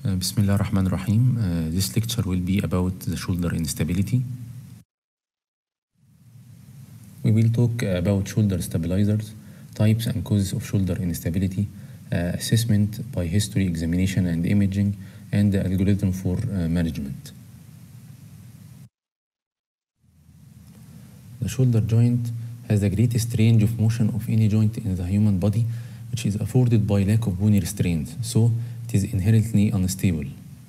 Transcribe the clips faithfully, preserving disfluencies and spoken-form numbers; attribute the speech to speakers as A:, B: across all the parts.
A: Uh, Bismillah ar-Rahman ar-Rahim. Uh, this lecture will be about the shoulder instability. We will talk about shoulder stabilizers, types and causes of shoulder instability, uh, assessment by history, examination and imaging, and the algorithm for uh, management. The shoulder joint has the greatest range of motion of any joint in the human body, which is afforded by lack of bony restraint, so it is inherently unstable.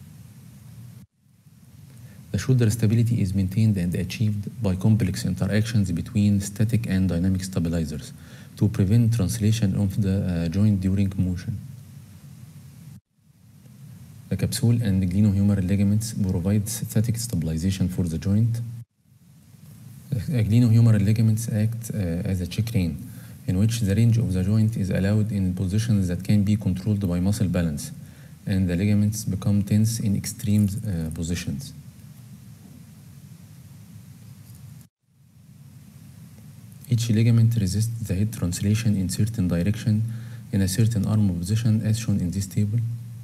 A: The shoulder stability is maintained and achieved by complex interactions between static and dynamic stabilizers to prevent translation of the uh, joint during motion. The capsule and glenohumeral ligaments provide static stabilization for the joint. The glenohumeral ligaments act uh, as a check rein, in which the range of the joint is allowed in positions that can be controlled by muscle balance, and the ligaments become tense in extreme uh, positions. Each ligament resists the head translation in certain direction in a certain arm position as shown in this table.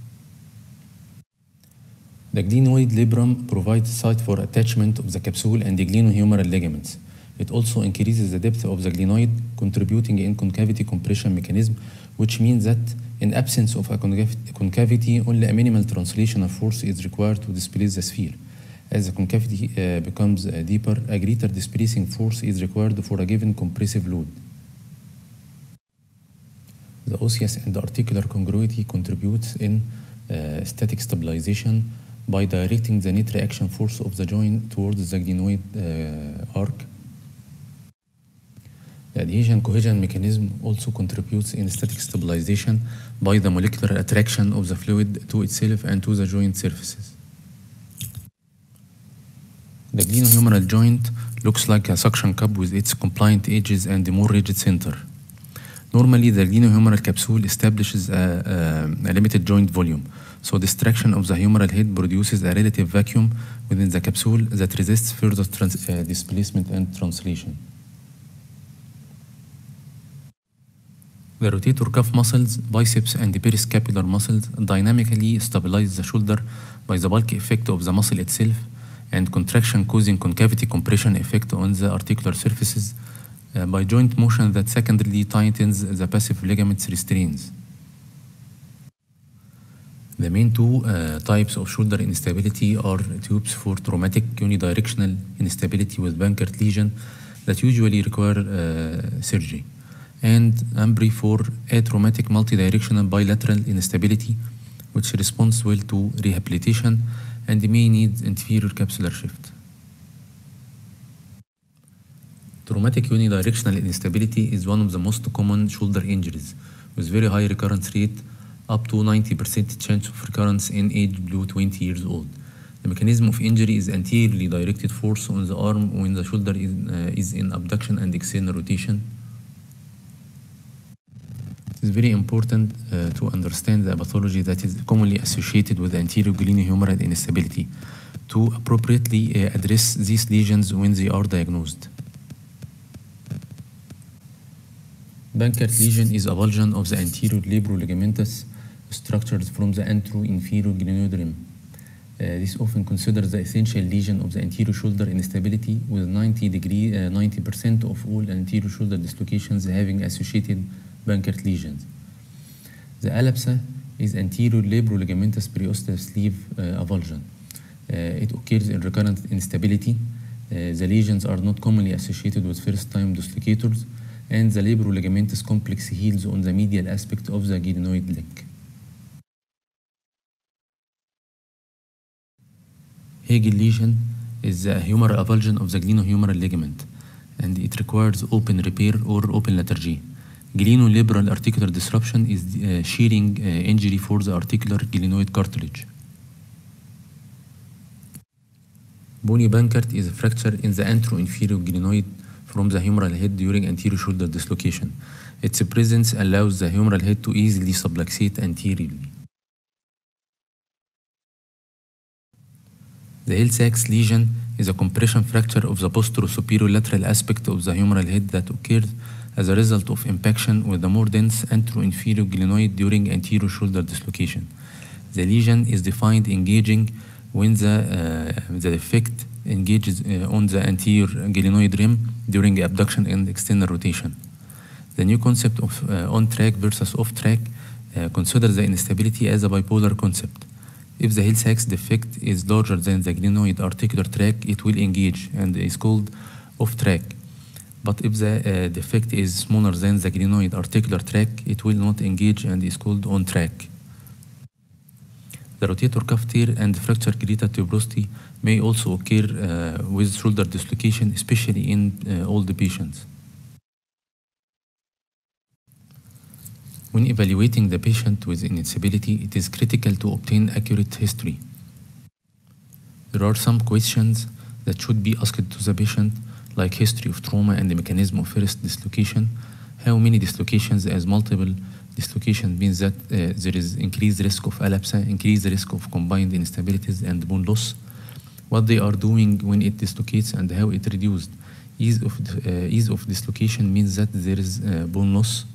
A: The glenoid labrum provides site for attachment of the capsule and the glenohumeral ligaments. It also increases the depth of the glenoid, contributing in concavity compression mechanism, which means that in absence of a concavity, only a minimal translational force is required to displace the sphere. As the concavity uh, becomes uh, deeper, a greater displacing force is required for a given compressive load. The osseous and articular congruity contributes in uh, static stabilization by directing the net reaction force of the joint towards the glenoid uh, arc. The adhesion-cohesion mechanism also contributes in static stabilization by the molecular attraction of the fluid to itself and to the joint surfaces. The glenohumeral joint looks like a suction cup with its compliant edges and a more rigid center. Normally, the glenohumeral capsule establishes a, a, a limited joint volume, so distraction of the humeral head produces a relative vacuum within the capsule that resists further trans uh, displacement and translation. The rotator cuff muscles, biceps, and the periscapular muscles dynamically stabilize the shoulder by the bulk effect of the muscle itself and contraction causing concavity compression effect on the articular surfaces uh, by joint motion that secondarily tightens the passive ligaments restraints. The main two uh, types of shoulder instability are tubes for traumatic unidirectional instability with Bankert lesion that usually require uh, surgery, and Ambry for atraumatic multidirectional bilateral instability, which responds well to rehabilitation and may need inferior capsular shift. Traumatic unidirectional instability is one of the most common shoulder injuries, with very high recurrence rate, up to ninety percent chance of recurrence in age below twenty years old. The mechanism of injury is anteriorly directed force on the arm when the shoulder is, uh, is in abduction and external rotation. It is very important uh, to understand the pathology that is commonly associated with anterior glenohumeral instability to appropriately uh, address these lesions when they are diagnosed. Bankert lesion is a avulsion of the anterior labroligamentous structures from the antero-inferior glenoid rim. Uh, this often considers the essential lesion of the anterior shoulder instability, with ninety degree, uh, ninety percent of all anterior shoulder dislocations having associated Bankert lesions. The ALAPSA is anterior labroligamentous periosteal sleeve uh, avulsion. Uh, it occurs in recurrent instability. Uh, the lesions are not commonly associated with first-time dislocators, and the labroligamentous complex heals on the medial aspect of the glenoid leg. Hegel lesion is a humeral avulsion of the glenohumeral ligament, and it requires open repair or open lethargy. Gleno-labral articular disruption is the uh, shearing uh, injury for the articular glenoid cartilage. Bony Bankert is a fracture in the antero-inferior glenoid from the humeral head during anterior shoulder dislocation. Its presence allows the humeral head to easily subluxate anteriorly. The Hill-Sachs lesion is a compression fracture of the posterior-superior lateral aspect of the humeral head that occurs as a result of impaction with the more dense antero-inferior glenoid during anterior shoulder dislocation. The lesion is defined engaging when the, uh, the defect engages uh, on the anterior glenoid rim during abduction and external rotation. The new concept of uh, on-track versus off-track uh, considers the instability as a bipolar concept. If the Hill-Sachs defect is larger than the glenoid articular tract, it will engage and is called off-track. But if the uh, defect is smaller than the glenoid articular tract, it will not engage and is called on-track. The rotator cuff tear and fracture greater tuberosity may also occur uh, with shoulder dislocation, especially in uh, older patients. When evaluating the patient with instability, it is critical to obtain accurate history. There are some questions that should be asked to the patient, like history of trauma and the mechanism of first dislocation. How many dislocations? As multiple dislocation means that uh, there is increased risk of alapsa, increased risk of combined instabilities and bone loss. What they are doing when it dislocates and how it reduced. Ease of, uh, ease of dislocation means that there is uh, bone loss.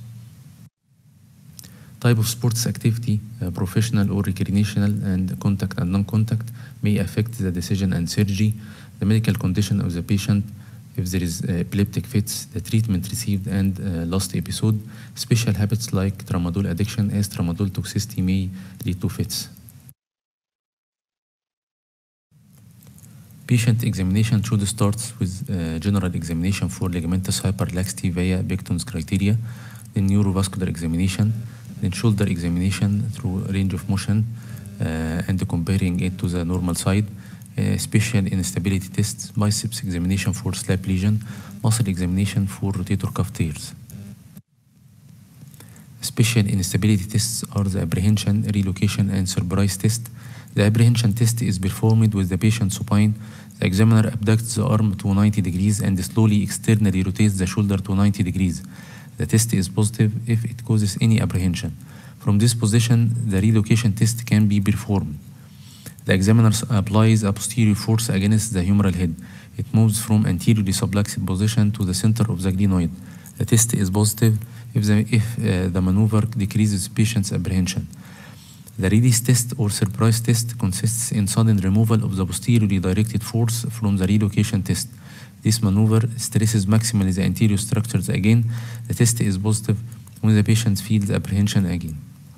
A: Type of sports activity, uh, professional or recreational, and contact and non-contact may affect the decision and surgery. The medical condition of the patient, if there is uh, epileptic fits, the treatment received and uh, last episode. Special habits like tramadol addiction, as tramadol toxicity may lead to fits. Patient examination should start with uh, general examination for ligamentous hyperlaxity via Becton's criteria, then neurovascular examination, then shoulder examination through range of motion uh, and comparing it to the normal side, uh, special instability tests, biceps examination for slap lesion, muscle examination for rotator cuff tears. Special instability tests are the apprehension, relocation, and surprise test. The apprehension test is performed with the patient supine. The examiner abducts the arm to ninety degrees and slowly externally rotates the shoulder to ninety degrees. The test is positive if it causes any apprehension. From this position, the relocation test can be performed. The examiner applies a posterior force against the humeral head. It moves from anteriorly subluxed position to the center of the glenoid. The test is positive if the, if, uh, the maneuver decreases patient's apprehension. The release test or surprise test consists in sudden removal of the posteriorly directed force from the relocation test. This maneuver stresses maximally the anterior structures again. The test is positive when the patient feels apprehension again.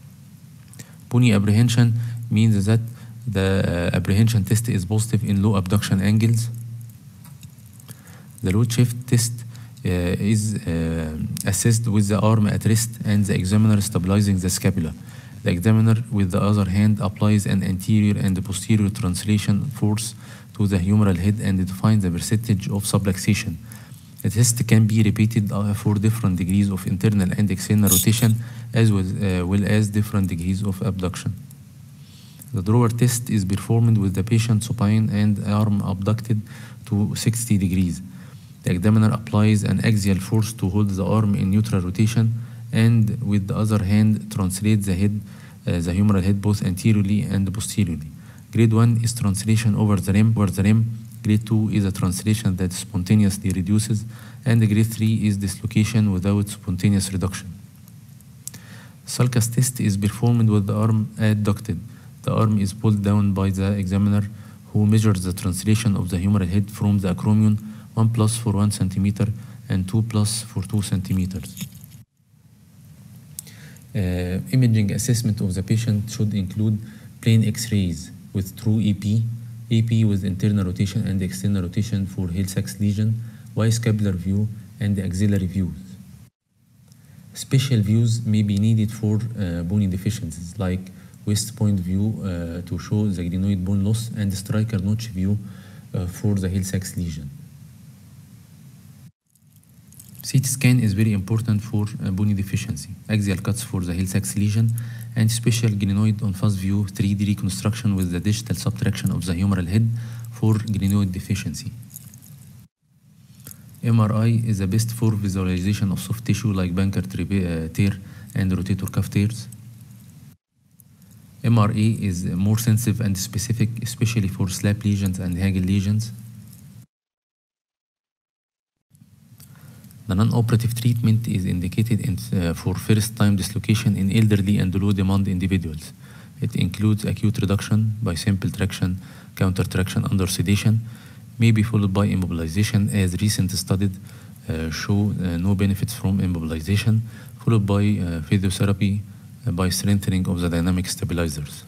A: Pony apprehension means that the uh, apprehension test is positive in low abduction angles. The load shift test uh, is uh, assessed with the arm at rest and the examiner stabilizing the scapula. The examiner, with the other hand, applies an anterior and posterior translation force to the humeral head and defines the percentage of subluxation. The test can be repeated uh, for different degrees of internal and external rotation, as well, uh, well as different degrees of abduction. The drawer test is performed with the patient supine and arm abducted to sixty degrees. The examiner applies an axial force to hold the arm in neutral rotation, and with the other hand translates the head, uh, the humeral head, both anteriorly and posteriorly. Grade one is translation over the rim, over the rim. Grade two is a translation that spontaneously reduces, and grade three is dislocation without spontaneous reduction. Sulcus test is performed with the arm adducted. The arm is pulled down by the examiner, who measures the translation of the humeral head from the acromion, one plus for one centimeter and two plus for two centimeters. Uh, imaging assessment of the patient should include plain X-rays with true E P, E P with internal rotation and external rotation for Hill-Sachs lesion, Y-scapular view, and the axillary views. Special views may be needed for uh, bony deficiencies, like West point view uh, to show the glenoid bone loss, and striker notch view uh, for the Hill-Sachs lesion. C T scan is very important for uh, bony deficiency, axial cuts for the Hill-Sachs lesion, and special glenoid on fast view three D reconstruction with the digital subtraction of the humeral head for glenoid deficiency. M R I is the best for visualization of soft tissue like Banker uh, tear and rotator cuff tears. M R E is more sensitive and specific, especially for slap lesions and Hagel lesions. The non-operative treatment is indicated in, uh, for first-time dislocation in elderly and low-demand individuals. It includes acute reduction by simple traction, counter traction under sedation, may be followed by immobilization, as recent studies uh, show uh, no benefits from immobilization, followed by uh, physiotherapy uh, by strengthening of the dynamic stabilizers.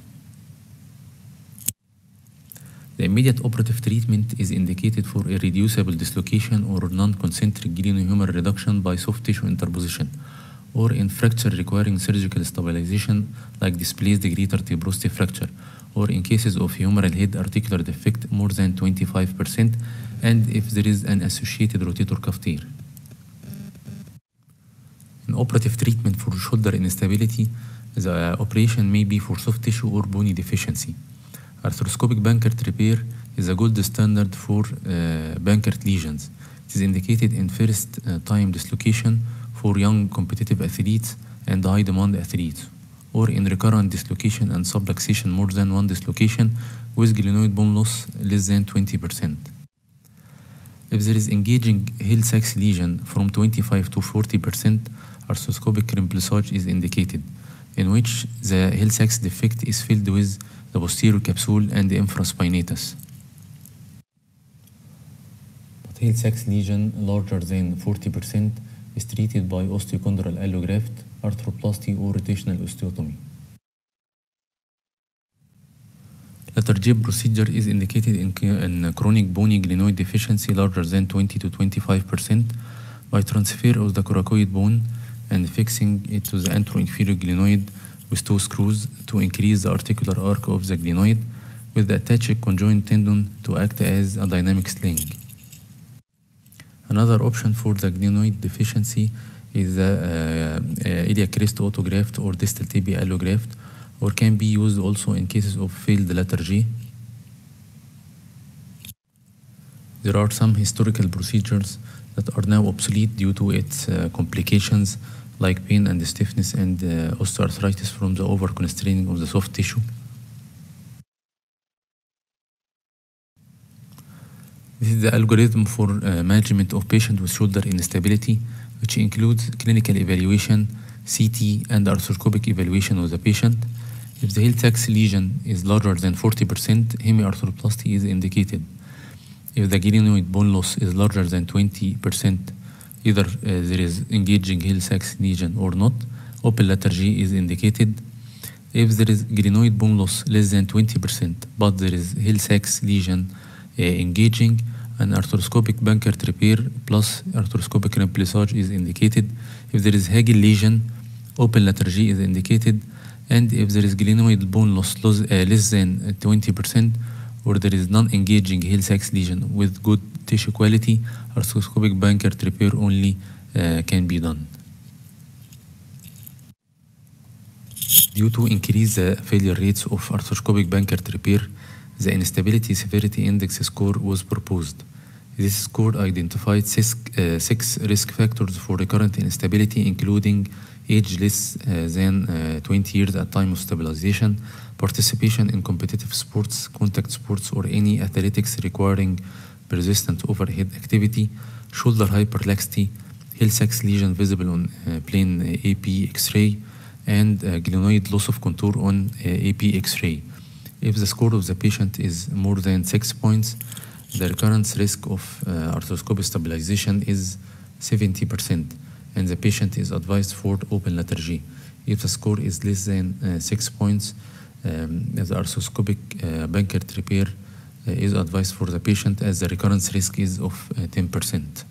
A: The immediate operative treatment is indicated for irreducible dislocation or non-concentric glenohumeral reduction by soft tissue interposition, or in fracture requiring surgical stabilization like displaced greater tuberosity fracture, or in cases of humeral head articular defect more than twenty-five percent, and if there is an associated rotator cuff tear. An operative treatment for shoulder instability, the operation may be for soft tissue or bony deficiency. Arthroscopic Bankert repair is a gold standard for uh, Bankert lesions. It is indicated in first uh, time dislocation for young competitive athletes and high demand athletes, or in recurrent dislocation and subluxation more than one dislocation with glenoid bone loss less than twenty percent. If there is engaging Hill-Sachs lesion from twenty-five to forty percent, arthroscopic remplissage is indicated, in which the Hill-Sachs defect is filled with the posterior capsule and the infraspinatus. But Hill-Sachs lesion larger than forty percent is treated by osteochondral allograft, arthroplasty, or rotational osteotomy. Letter J procedure is indicated in, in chronic bony glenoid deficiency larger than twenty to twenty-five percent by transfer of the coracoid bone and fixing it to the anteroinferior glenoid with two screws to increase the articular arc of the glenoid, with the attached conjoint tendon to act as a dynamic sling. Another option for the glenoid deficiency is the uh, uh, iliac crest autograft or distal tibia allograft, or can be used also in cases of failed letter G. There are some historical procedures that are now obsolete due to its uh, complications like pain and stiffness and uh, osteoarthritis from the over-constraining of the soft tissue. This is the algorithm for uh, management of patient with shoulder instability, which includes clinical evaluation, C T, and arthroscopic evaluation of the patient. If the Hill-Sachs lesion is larger than forty percent, hemiarthroplasty is indicated. If the glenoid bone loss is larger than twenty percent, either uh, there is engaging Hill-Sachs lesion or not, open letter G is indicated. If there is glenoid bone loss less than twenty percent, but there is Hill-Sachs lesion uh, engaging, an arthroscopic Bankert repair plus arthroscopic remplissage is indicated. If there is Hagel lesion, open letter G is indicated. And if there is glenoid bone loss less, uh, less than twenty percent, or there is non-engaging Hill-Sachs lesion with good tissue quality, arthroscopic Bankert repair only uh, can be done. Due to increase the failure rates of arthroscopic Bankert repair, the Instability Severity Index score was proposed. This score identified six, uh, six risk factors for recurrent instability, including age less uh, than uh, twenty years at time of stabilization, participation in competitive sports, contact sports, or any athletics requiring persistent overhead activity, shoulder hyperlaxity, Hill-Sachs lesion visible on uh, plain uh, A P X-ray, and uh, glenoid loss of contour on uh, A P X-ray. If the score of the patient is more than six points, the recurrence risk of uh, arthroscopic stabilization is seventy percent, and the patient is advised for open letter G. If the score is less than uh, six points, um, the arthroscopic uh, Bankert repair uh, is advised for the patient, as the recurrence risk is of uh, ten percent.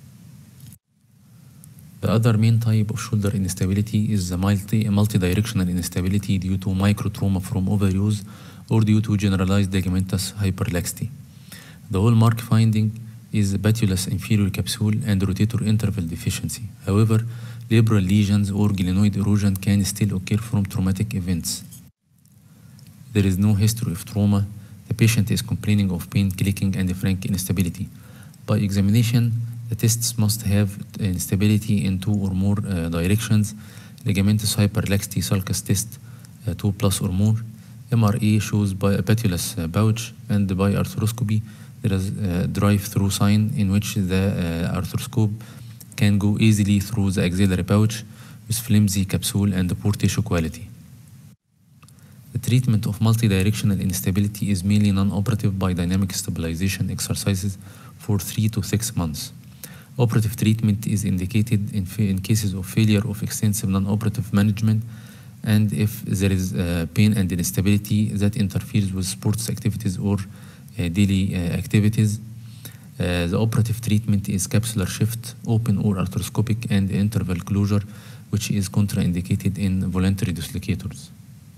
A: The other main type of shoulder instability is the multi, multi-directional instability due to microtrauma from overuse or due to generalized ligamentous hyperlaxity. The hallmark finding is patulous inferior capsule and rotator interval deficiency. However, labral lesions or glenoid erosion can still occur from traumatic events. There is no history of trauma. The patient is complaining of pain, clicking, and frank instability. By examination, the tests must have instability in two or more uh, directions: ligamentous hyperlaxity sulcus test uh, two plus or more. M R A shows by a patulous uh, pouch, and by arthroscopy there is a drive-through sign in which the uh, arthroscope can go easily through the axillary pouch with flimsy capsule and poor tissue quality. The treatment of multidirectional instability is mainly non-operative by dynamic stabilization exercises for three to six months. Operative treatment is indicated in, in cases of failure of extensive non-operative management and if there is uh, pain and instability that interferes with sports activities or uh, daily uh, activities. Uh, the operative treatment is capsular shift, open or arthroscopic, and interval closure, which is contraindicated in voluntary dislocators.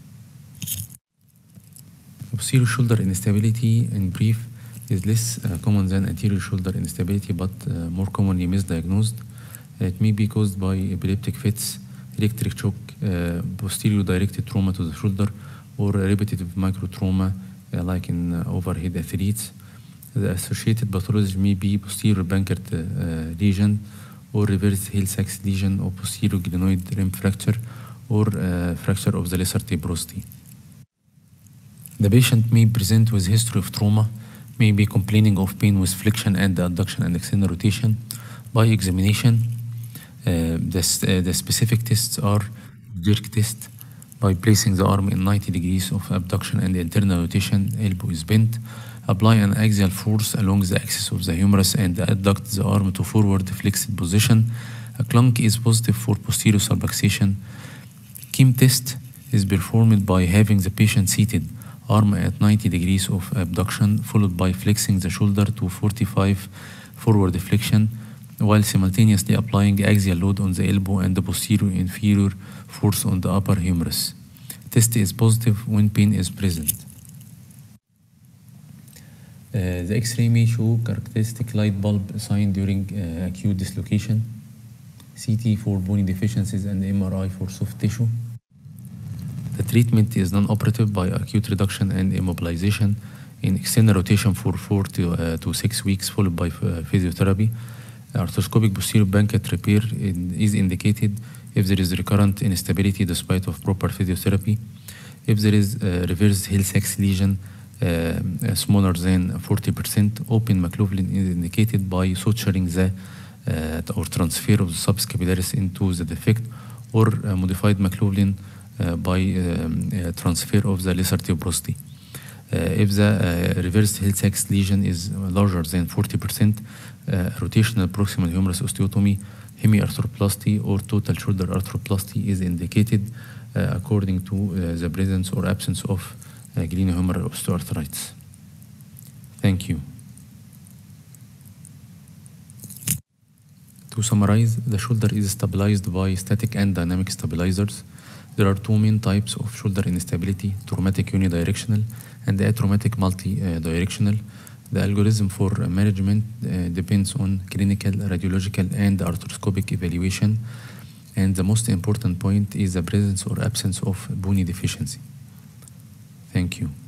A: Posterior shoulder instability, in brief, is less uh, common than anterior shoulder instability, but uh, more commonly misdiagnosed. It may be caused by epileptic fits, electric shock, uh, posterior directed trauma to the shoulder, or repetitive microtrauma uh, like in uh, overhead athletes. The associated pathology may be posterior Bankert uh, lesion, or reverse Hill-Sachs lesion, or posterior glenoid rim fracture, or uh, fracture of the lesser tuberosity. The patient may present with history of trauma, may be complaining of pain with flexion and adduction and external rotation. By examination, uh, the, uh, the specific tests are jerk test by placing the arm in ninety degrees of abduction and internal rotation, elbow is bent. Apply an axial force along the axis of the humerus and adduct the arm to forward flexed position. A clunk is positive for posterior subluxation. Kim test is performed by having the patient seated, arm at ninety degrees of abduction, followed by flexing the shoulder to forty-five forward flexion, while simultaneously applying axial load on the elbow and the posterior inferior force on the upper humerus. Test is positive when pain is present. Uh, the X-ray may show characteristic light bulb sign during uh, acute dislocation, C T for bony deficiencies, and M R I for soft tissue. The treatment is non-operative by acute reduction and immobilization in external rotation for four to, uh, to six weeks, followed by uh, physiotherapy. Arthroscopic posterior Bankert repair in, is indicated if there is recurrent instability despite of proper physiotherapy. If there is a reverse Hill-Sachs lesion uh, smaller than forty percent, open McLaughlin is indicated by suturing the uh, or transfer of the subscapularis into the defect, or uh, modified McLaughlin Uh, by um, uh, transfer of the lesser tuberosity. Uh, if the uh, reversed Hill-Sachs lesion is larger than forty percent, uh, rotational proximal humerus osteotomy, hemiarthroplasty, or total shoulder arthroplasty is indicated uh, according to uh, the presence or absence of uh, glenohumeral osteoarthritis. Thank you. To summarize, the shoulder is stabilized by static and dynamic stabilizers. There are two main types of shoulder instability: traumatic unidirectional and atraumatic multi-directional. The algorithm for management uh, depends on clinical, radiological, and arthroscopic evaluation. And the most important point is the presence or absence of bony deficiency. Thank you.